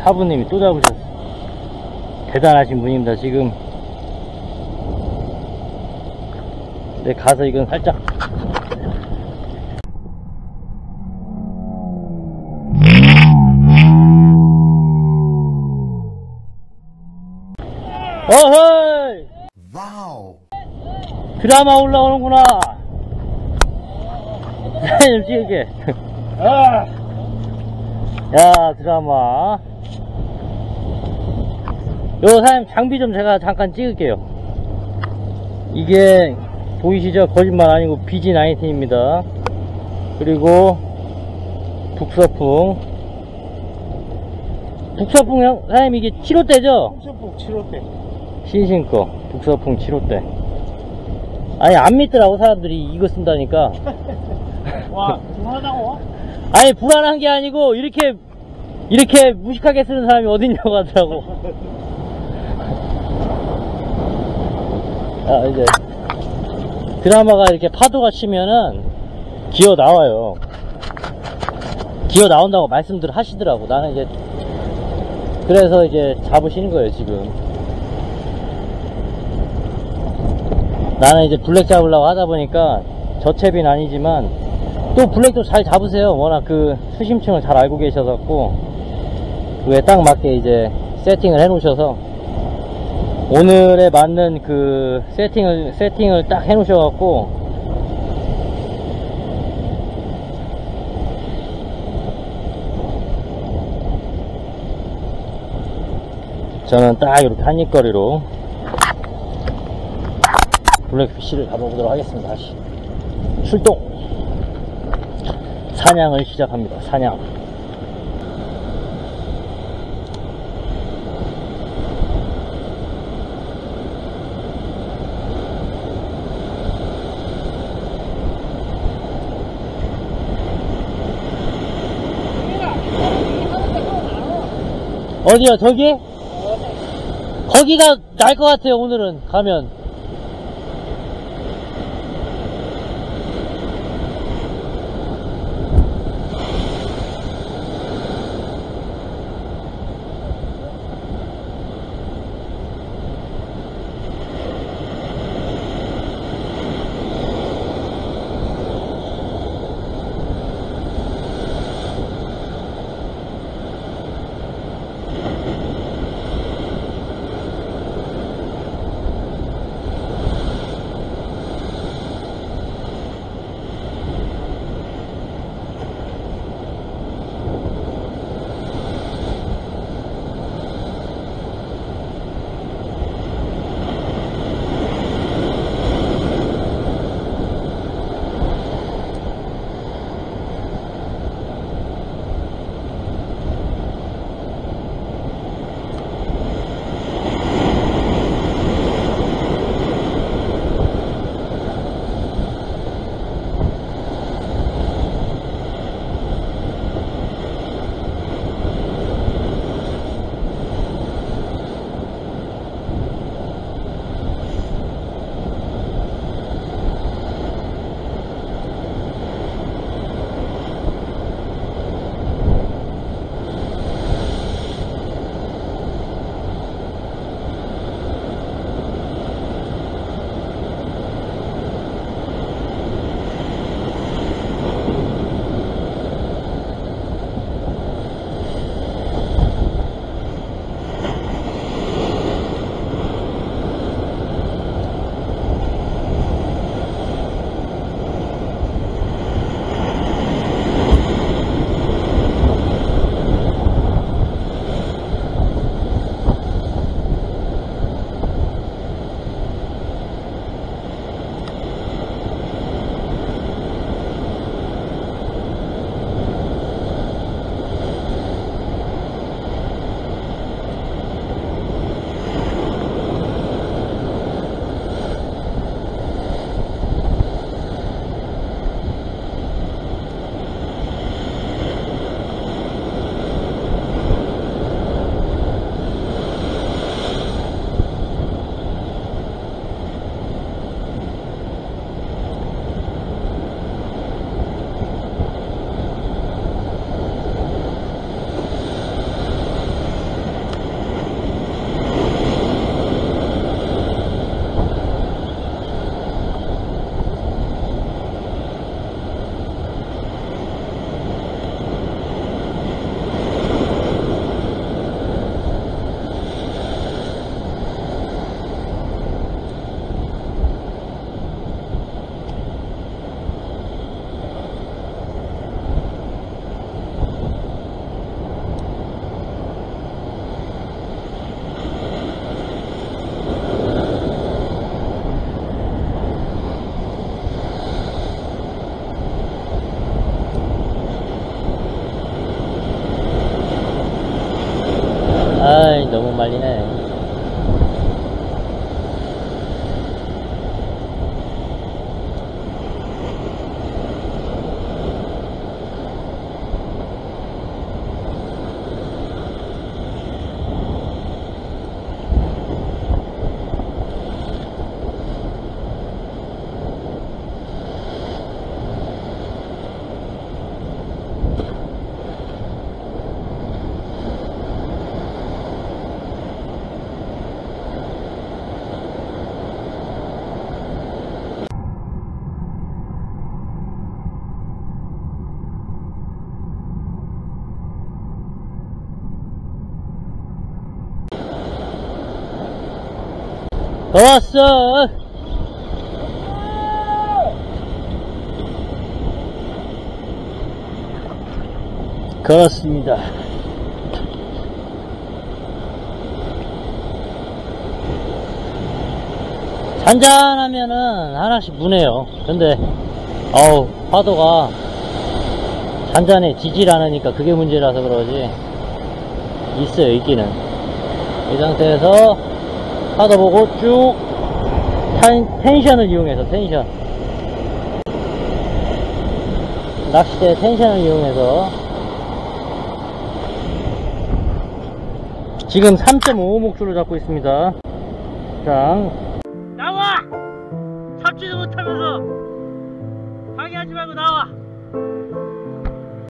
사부님이 또 잡으셨어. 대단하신 분입니다. 지금 내 가서 이건 살짝 어허이! 와우! 드라마 올라오는구나. 사장님 찍을게. 야, 드라마. 요 사장님 장비 좀 제가 잠깐 찍을게요. 이게 보이시죠? 거짓말 아니고 BG19입니다. 그리고 북서풍 형 사장님 이게 7호대죠? 북서풍 7호대 신신거 북서풍 7호대. 아니 안 믿더라고 사람들이 이거 쓴다니까. 와 불안하다고? 아니 불안한 게 아니고 이렇게 무식하게 쓰는 사람이 어딨냐고 하더라고. 아, 이제 드라마가 이렇게 파도가 치면은 기어 나와요. 기어 나온다고 말씀들 하시더라고. 나는 이제 그래서 이제 잡으시는 거예요 지금. 나는 이제 블랙 잡으려고 하다 보니까 저채비는 아니지만 또 블랙도 잘 잡으세요. 워낙 그 수심층을 잘 알고 계셔갖고 그에 딱 맞게 이제 세팅을 해 놓으셔서 오늘에 맞는 그 세팅을 딱 해 놓으셔갖고 저는 딱 이렇게 한입거리로 블랙피쉬를 잡아보도록 하겠습니다. 다시 출동! 사냥을 시작합니다. 사냥. 어디요? 저기? 거기가 날 것 같아요. 오늘은 가면. 왔어. 그렇습니다. 잔잔하면은 하나씩 무네요. 근데 어우 파도가 잔잔해 지질 않으니까 그게 문제라서 그러지 있어요 있기는. 이 상태에서 파도 보고 쭉 텐션을 이용해서 낚싯대 텐션을 이용해서 지금 3.5 목줄로 잡고 있습니다. 자, 나와! 잡지도 못하면서 방해하지 말고 나와!